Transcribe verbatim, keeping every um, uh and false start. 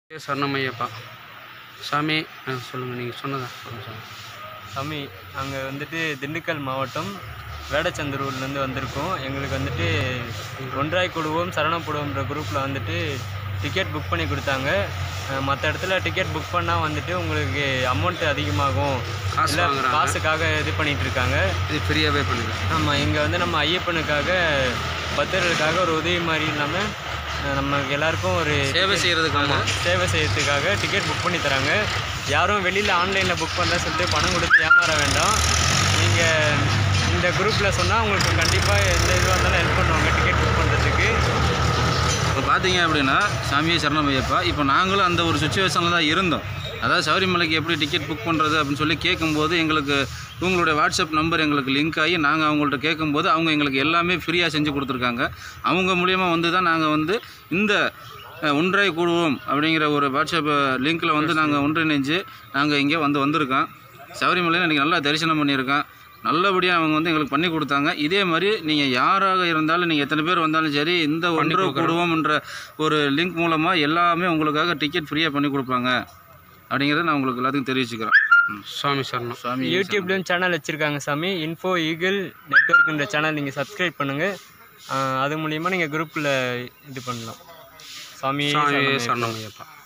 சரணமையப்பா சாமி சொல்லுங்கள், நீங்கள் சொன்னதா சாமி. நாங்கள் வந்துட்டு திண்டுக்கல் மாவட்டம் வேடச்சந்தூர்லேருந்து வந்திருக்கோம். எங்களுக்கு வந்துட்டு ஒன்றாய் கூடுவோம் சரணப்படுவோம்ன்ற குரூப்பில் வந்துட்டு டிக்கெட் புக் பண்ணி கொடுத்தாங்க. மற்ற இடத்துல டிக்கெட் புக் பண்ணால் வந்துட்டு உங்களுக்கு அமௌண்ட் அதிகமாகும், இல்லை காசுக்காக இது பண்ணிகிட்ருக்காங்க. இது ஃப்ரீயாகவே பண்ணிக்கலாம். ஆமாம், இங்கே வந்து நம்ம ஐயப்பனுக்காக பக்தர்களுக்காக ஒரு உதவி மாதிரி இல்லாமல் நமக்கு எல்லாருக்கும் ஒரு சேவை செய்கிறதுக்காக சேவை செய்கிறதுக்காக டிக்கெட் புக் பண்ணி தராங்க. யாரும் வெளியில் ஆன்லைனில் புக் பண்ணல சொல்லிட்டு பணம் கொடுத்து ஏமாற வேண்டாம். நீங்கள் இந்த குரூப்பில் சொன்னால் உங்களுக்கு கண்டிப்பாக எந்த இதுவாக இருந்தாலும் ஹெல்ப் பண்ணுவாங்க டிக்கெட் புக் பண்ணுறதுக்கு. இப்போ பார்த்தீங்க அப்படின்னா சாமியே சரணமையப்பா, இப்போ நாங்களும் அந்த ஒரு சுச்சுவேஷனில் தான் இருந்தோம். அதாவது சபரிமலைக்கு எப்படி டிக்கெட் புக் பண்ணுறது அப்படின்னு சொல்லி கேட்கும்போது எங்களுக்கு உங்களுடைய வாட்ஸ்அப் நம்பர் எங்களுக்கு லிங்க் ஆகி நாங்கள் அவங்கள்ட்ட கேட்கும்போது அவங்க எங்களுக்கு எல்லாமே ஃப்ரீயாக செஞ்சு கொடுத்துருக்காங்க. அவங்க மூலியமாக வந்து தான் நாங்கள் வந்து இந்த ஒன்றாய் கூடுவோம் அப்படிங்கிற ஒரு வாட்ஸ்அப் லிங்க்கில் வந்து நாங்கள் ஒன்றிணைஞ்சு நாங்கள் இங்கே வந்து வந்திருக்கோம். சபரிமலையில் இன்றைக்கி நல்லா தரிசனம் பண்ணியிருக்கோம். நல்லபடியாக அவங்க வந்து எங்களுக்கு பண்ணி கொடுத்தாங்க. இதே மாதிரி நீங்கள் யாராக இருந்தாலும், நீங்கள் எத்தனை பேர் வந்தாலும் சரி, இந்த ஒன்றை கூடுவோம்ன்ற ஒரு லிங்க் மூலமாக எல்லாமே உங்களுக்காக டிக்கெட் ஃப்ரீயாக பண்ணி கொடுப்பாங்க அப்படிங்கிறத நான் உங்களுக்கு எல்லாத்துக்கும் தெரிவிச்சுக்கிறேன். சாமி சரணம். சாமி யூடியூப்லேயும் சேனல் வச்சுருக்காங்க சாமி. இன்ஃபோ ஈகிள் நெட்வொர்க்குன்ற சேனல் நீங்கள் சப்ஸ்கிரைப் பண்ணுங்கள். அது மூலிமா நீங்கள் குரூப்பில் இது பண்ணலாம். சாமி சரணமையப்பா.